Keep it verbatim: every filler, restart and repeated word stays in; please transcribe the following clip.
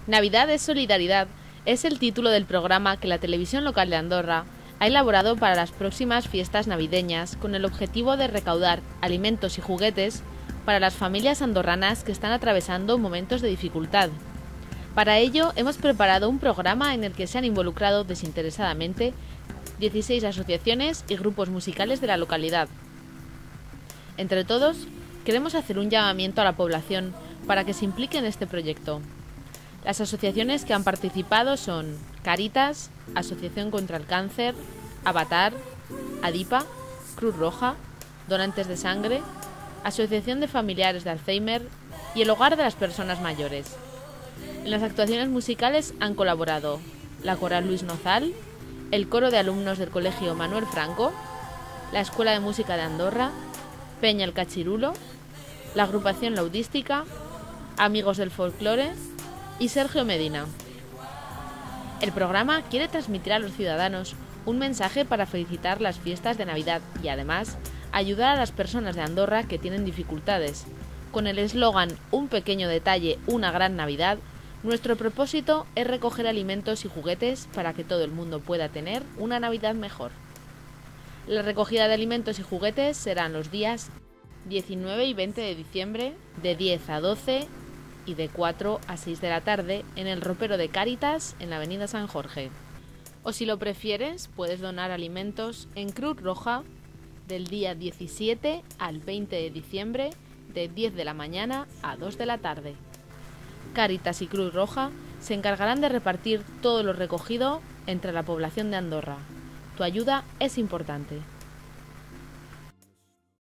Navidad es solidaridad es el título del programa que la televisión local de Andorra ha elaborado para las próximas fiestas navideñas con el objetivo de recaudar alimentos y juguetes para las familias andorranas que están atravesando momentos de dificultad. Para ello hemos preparado un programa en el que se han involucrado desinteresadamente dieciséis asociaciones y grupos musicales de la localidad. Entre todos, queremos hacer un llamamiento a la población para que se implique en este proyecto. Las asociaciones que han participado son Cáritas, Asociación contra el Cáncer, Avatar, Adipa, Cruz Roja, Donantes de Sangre, Asociación de Familiares de Alzheimer y el Hogar de las Personas Mayores. En las actuaciones musicales han colaborado la Coral Luis Nozal, el Coro de Alumnos del Colegio Manuel Franco, la Escuela de Música de Andorra, Peña el Cachirulo, la Agrupación Laudística, Amigos del Folclore y Sergio Medina. El programa quiere transmitir a los ciudadanos un mensaje para felicitar las fiestas de Navidad y además ayudar a las personas de Andorra que tienen dificultades. Con el eslogan Un pequeño detalle, una gran Navidad, nuestro propósito es recoger alimentos y juguetes para que todo el mundo pueda tener una Navidad mejor. La recogida de alimentos y juguetes serán los días diecinueve y veinte de diciembre de diez a doce y de cuatro a seis de la tarde en el ropero de Cáritas en la avenida San Jorge. O si lo prefieres, puedes donar alimentos en Cruz Roja del día diecisiete al veinte de diciembre de diez de la mañana a dos de la tarde. Cáritas y Cruz Roja se encargarán de repartir todo lo recogido entre la población de Andorra. Tu ayuda es importante.